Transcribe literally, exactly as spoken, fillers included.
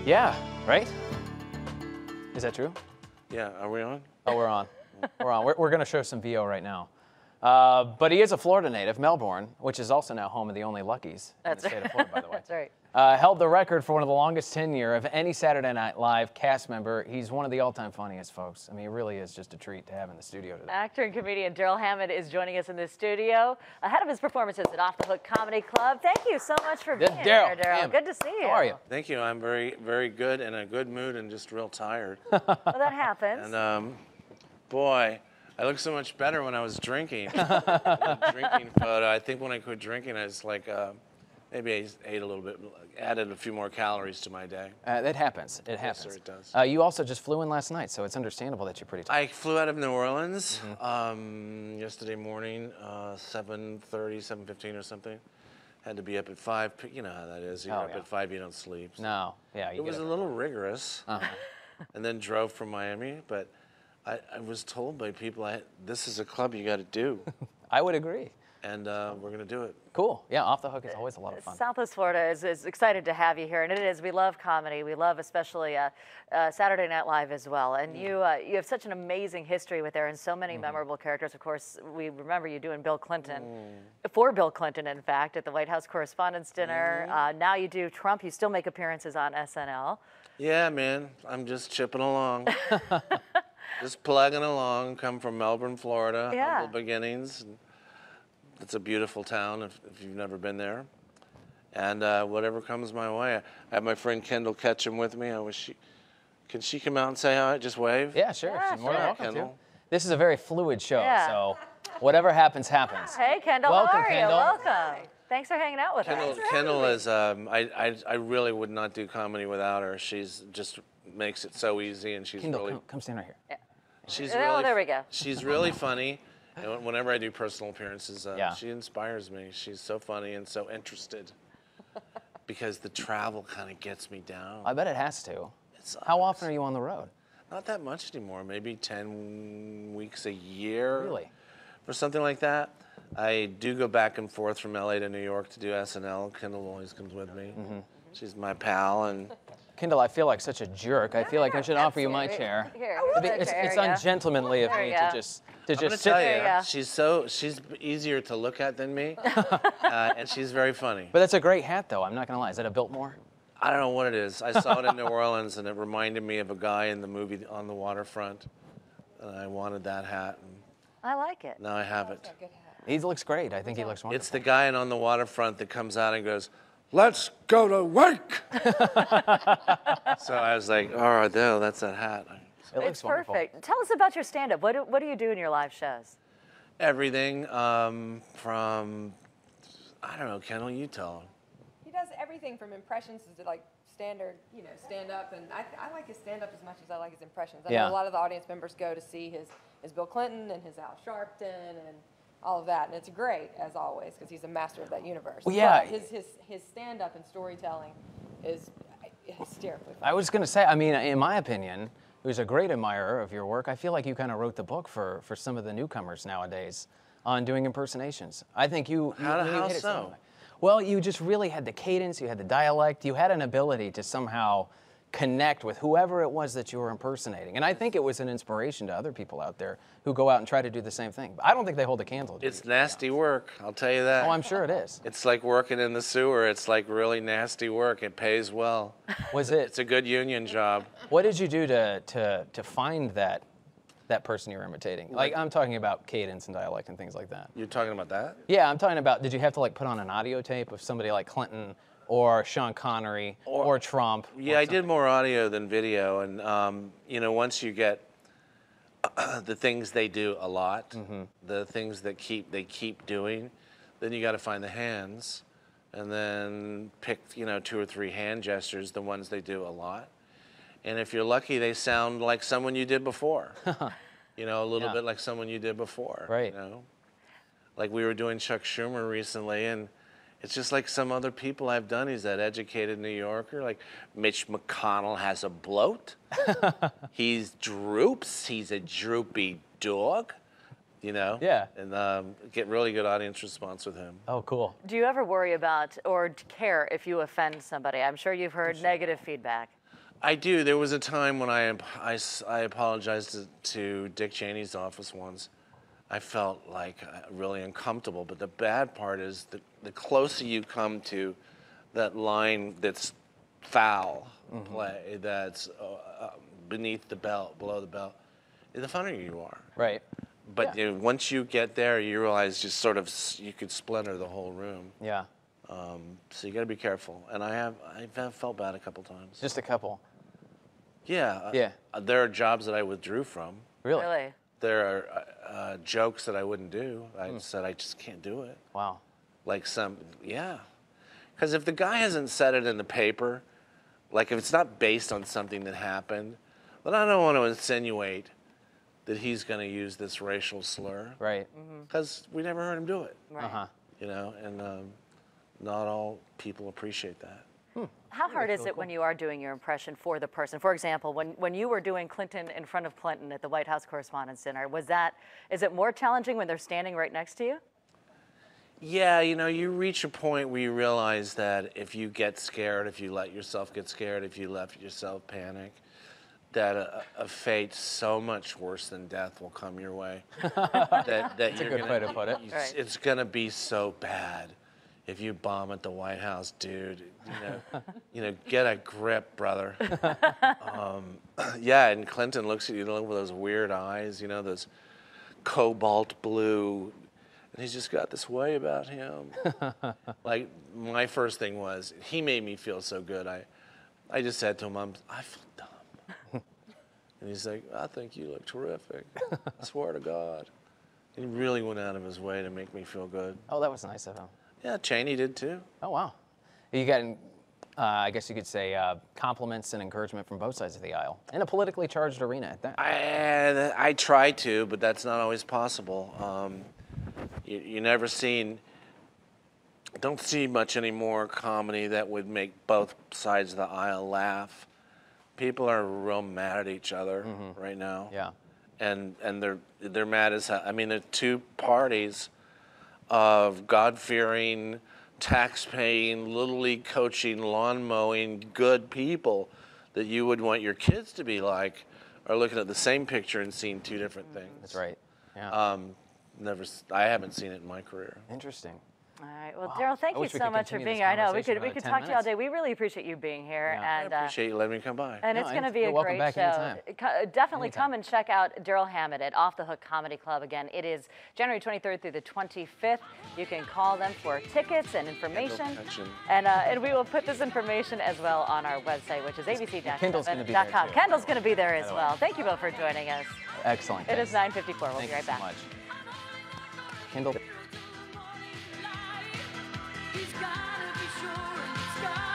Yeah, right? Is that true? Yeah, are we on? Oh, we're on. We're on. We're, we're going to show some V O right now. Uh, but he is a Florida native, Melbourne, which is also now home of the only Luckies That's in the state of Florida, by the way. That's right. Uh, held the record for one of the longest tenure of any Saturday Night Live cast member. He's one of the all-time funniest folks. I mean, it really is just a treat to have in the studio today. Actor and comedian Darrell Hammond is joining us in the studio ahead of his performances at Off the Hook Comedy Club. Thank you so much for being Darrell, here, Darrell. Good to see you. How are you? Thank you. I'm very, very good, in a good mood, and just real tired. Well, that happens. And um, boy, I look so much better when I was drinking. The drinking photo. I think when I quit drinking, I was like, uh, maybe I ate a little bit, added a few more calories to my day. Uh, it happens. It happens. Yes, sir, it does. Uh, you also just flew in last night, so it's understandable that you're pretty tired. I flew out of New Orleans mm-hmm. um, yesterday morning, uh, seven thirty, seven fifteen or something. Had to be up at five. You know how that is. You're oh, up yeah. at five, you don't sleep. So. No. Yeah. You it was a little rigorous. Uh-huh. And then drove from Miami, but I, I was told by people, I, this is a club you got to do. I would agree. And uh, we're going to do it. Cool. Yeah, Off the Hook is always a lot of fun. Southwest Florida is, is excited to have you here, and it is. We love comedy. We love especially uh, uh, Saturday Night Live as well. And mm. you uh, you have such an amazing history with there and so many mm. memorable characters. Of course, we remember you doing Bill Clinton, mm. for Bill Clinton, in fact, at the White House Correspondents' Dinner. Mm. Uh, now you do Trump. You still make appearances on S N L. Yeah, man. I'm just chipping along. Just plugging along. Come from Melbourne, Florida. Yeah. Humble beginnings. It's a beautiful town if, if you've never been there. And uh, whatever comes my way. I have my friend Kendall Ketchum with me. I wish she, can she come out and say hi? Just wave? Yeah, sure. Yeah, She's more than sure. welcome Kendall. to. This is a very fluid show, Yeah. so whatever happens, happens. Hey, Kendall, Welcome, how are Kendall. you? Welcome. Thanks for hanging out with Kendall, us. Kendall is, um, I, I, I really would not do comedy without her. She's just makes it so easy, and she's Kendall, really... come, come stand right here. Yeah. She's Oh, really, there we go. She's really funny. And whenever I do personal appearances, uh, yeah. she inspires me. She's so funny and so interested. Because the travel kind of gets me down. I bet it has to. It's, How often are you on the road? Not that much anymore. Maybe ten weeks a year. Really? Or something like that. I do go back and forth from L A to New York to do S N L. Kendall always comes with me. Mm-hmm. She's my pal, and Kendall, I feel like such a jerk. I feel like I should offer you my chair. Here, It'd be- it's it's ungentlemanly of There me you to go. just to I'm gonna just sit tell there. you, Yeah. she's so she's easier to look at than me, uh, and she's very funny. But that's a great hat, though. I'm not gonna lie. Is that a Biltmore? I don't know what it is. I saw it in New Orleans, and it reminded me of a guy in the movie On the Waterfront, and I wanted that hat, and I like it. now I have it. He looks great. I think he looks wonderful. It's the guy in On the Waterfront that comes out and goes, "Let's go to work." So I was like, "All right, there, that's that hat." It looks It's wonderful. perfect. Tell us about your stand-up. What do, what do you do in your live shows? Everything um, from, I don't know, Kendall, you tell him. He does everything from impressions to like standard, you know, stand up, and I, I like his stand up as much as I like his impressions. I Yeah. know a lot of the audience members go to see his, his Bill Clinton and his Al Sharpton and all of that, and it's great as always because he's a master of that universe. Well, yeah. But his his his stand up and storytelling is hysterically funny. I was gonna say. I mean, in my opinion, who's a great admirer of your work, I feel like you kind of wrote the book for for some of the newcomers nowadays on doing impersonations. I think you. you How- you how hit it so? Well, you just really had the cadence, you had the dialect, you had an ability to somehow connect with whoever it was that you were impersonating. And I think it was an inspiration to other people out there who go out and try to do the same thing. But I don't think they hold a candle to It's you. nasty work, I'll tell you that. Oh, I'm sure it is. It's like working in the sewer. It's like really nasty work. It pays well. Was it? It's a good union job. What did you do to to to find that that person you're imitating? Like, I'm talking about cadence and dialect and things like that. You're talking about that? Yeah, I'm talking about, did you have to like put on an audio tape of somebody like Clinton or Sean Connery or, Or- Trump? Yeah, or I did more audio than video, and um, you know, once you get the things they do a lot, Mm-hmm. the things that keep they keep doing, then you got to find the hands, and then pick you know two or three hand gestures, the ones they do a lot, and if you're lucky, they sound like someone you did before. You know, a little Yeah. bit like someone you did before. Right. You know, like we were doing Chuck Schumer recently, and it's just like some other people I've done. He's that educated New Yorker. Like Mitch McConnell has a bloat. He's droops. He's a droopy dog. You know? Yeah. And um, get really good audience response with him. Oh, cool. Do you ever worry about or care if you offend somebody? I'm sure you've heard negative feedback. I do. There was a time when I, I, I apologized to, to Dick Cheney's office once. I felt like really uncomfortable, but the bad part is the, the closer you come to that line that's foul mm-hmm. play, that's uh, beneath the belt, below the belt, the funnier you are. Right. But yeah. you know, once you get there, you realize just sort of you could splinter the whole room. Yeah. Um, so you got to be careful. And I have I've felt bad a couple times. Just a couple. Yeah. Yeah. Uh, there are jobs that I withdrew from. Really? Really? There are uh, jokes that I wouldn't do. I mm. said I just can't do it. Wow. Like some, yeah. Because if the guy hasn't said it in the paper, like if it's not based on something that happened, then I don't want to insinuate that he's going to use this racial slur. Right. Because mm-hmm. we never heard him do it. Right. Uh-huh. You know, and um, not all people appreciate that. Hmm. How hard is it cool. when you are doing your impression for the person? For example, when, when you were doing Clinton in front of Clinton at the White House Correspondents' Dinner, was that, is it more challenging when they're standing right next to you? Yeah, you know, you reach a point where you realize that if you get scared, if you let yourself get scared, if you let yourself panic, that a, a fate so much worse than death will come your way. that, that That's you're a good gonna, way to put it. It's, Right. it's going to be so bad if you bomb at the White House, dude. You know, you know, get a grip, brother. um, yeah, and Clinton looks at you with those weird eyes, you know, those cobalt blue. And he's just got this way about him. Like, my first thing was, he made me feel so good. I, I just said to him, I'm, I feel dumb. And he's like, I think you look terrific. I swear to God. He really went out of his way to make me feel good. Oh, that was nice of him. Yeah, Cheney did too. Oh, wow. You got, uh, I guess you could say, uh, compliments and encouragement from both sides of the aisle in a politically charged arena at that. I, I try to, but that's not always possible. Um, you, you never seen, don't see much anymore comedy that would make both sides of the aisle laugh. People are real mad at each other mm-hmm. right now. Yeah. And and they're they're mad as hell. I mean, there are two parties of God-fearing, tax-paying, little league coaching, lawn mowing, good people that you would want your kids to be like, are looking at the same picture and seeing two different things. That's right. Yeah. Um, never, I haven't seen it in my career. Interesting. All right. Well, Wow. Darrell, thank I you wish we so could much for continue being this here. I know we conversation could we for could ten talk to you all minutes. day. We really appreciate you being here, Yeah. and I uh, appreciate you letting me come by. and No, it's going to and be you're a welcome great back show. anytime. Co- Definitely Anytime. come and check out Darrell Hammond at Off the Hook Comedy Club. Again, it is January twenty-third through the twenty-fifth. You can call them for tickets and information, pension. and uh, and we will put this information as well on our website, which is a b c dot com. Kendall's gonna be there, too. Kendall's going to be there as the way. well. Thank you both for joining us. Excellent. It is thanks. nine fifty-four. We'll Thank be right you so back. much. Kendall. He's gotta be sure and he's gotta